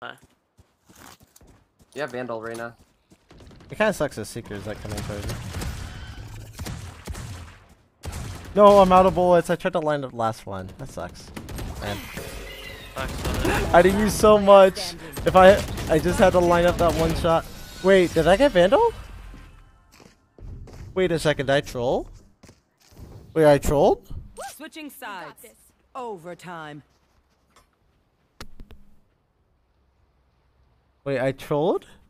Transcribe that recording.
Yeah, Vandal right now. It kind of sucks as Seekers like coming towards you. No, I'm out of bullets. I tried to line up the last one. That sucks. Man. I didn't use so much. If I just had to line up that one shot. Wait, did I get Vandal? Wait a second, did I troll? Wait, I trolled? Switching sides. Overtime. Wait, I trolled?